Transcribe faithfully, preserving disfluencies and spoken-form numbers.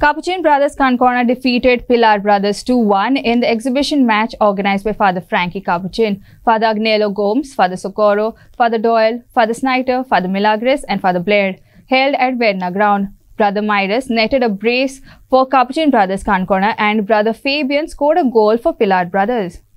Capuchin Brothers Canacona defeated Pilar Brothers two one in the exhibition match organized by Father Frankie Capuchin, Father Agnelo Gomes, Father Socorro, Father Dole, Father Snyter, Father Milageres and Father Blair, held at Verna ground. Brother Myruss netted a brace for Capuchin Brothers Canacona and Brother Fabian scored a goal for Pilar Brothers.